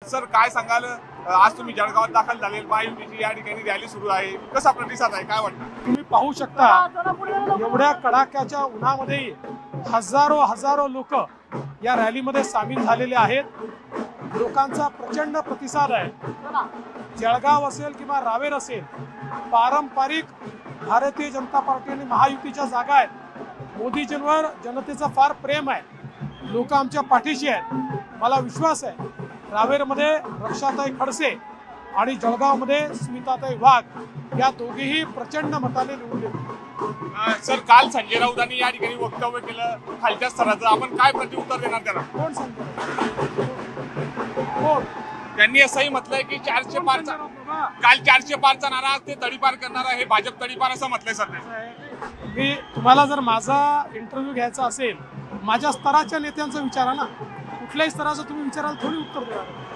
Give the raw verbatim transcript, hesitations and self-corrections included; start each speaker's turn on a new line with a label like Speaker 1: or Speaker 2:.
Speaker 1: Sir काय सांगाल, आज तुम्ही जळगावात दाखल झाले, महायुतीची या ठिकाणी रॅली सुरू आहे, कसा प्रतिसाद आहे, काय वाटतं?
Speaker 2: तुम्ही पाहू शकता एवढ्या कडाक्याच्या उन्हामध्ये हजारो हजारो लोक या रॅलीमध्ये सामील झालेले आहेत। लोकांचा प्रचंड प्रतिसाद आहे। जळगाव असेल किंवा रावेर असेल, पारंपरिक भारतीय जनता पार्टी आणि महायुतीच्या जागा आहेत। मोदीजींवर जनतेचं फार प्रेम आहे, लोक आमच्या पाठीशी आहेत। मला विश्वास आहे रावेरमध्ये रक्षाताई खडसे आणि जळगावमध्ये स्मिताताई वाघ या दोघेही प्रचंड मताने निवडून येतील।
Speaker 1: सर काल संजय राऊतांनी या ठिकाणी वक्तव्य केलं खालच्या स्तराचं, आपण काय प्रत्युत्तर देणार त्याला?
Speaker 2: कोण सांगतो? कोण?
Speaker 1: त्यांनी असंही म्हटलंय की चारशे पारचा काल चारशे पारचा नारा ते तडीपार करणार आहे, भाजप तडीपार असं म्हटलंय सर।
Speaker 2: मी तुम्हाला जर माझा इंटरव्ह्यू घ्यायचा असेल, माझ्या स्तराच्या नेत्यांचा विचारा ना, कुठल्याही स्तराचं तुम्ही विचाराल थोडी उत्तर देणार।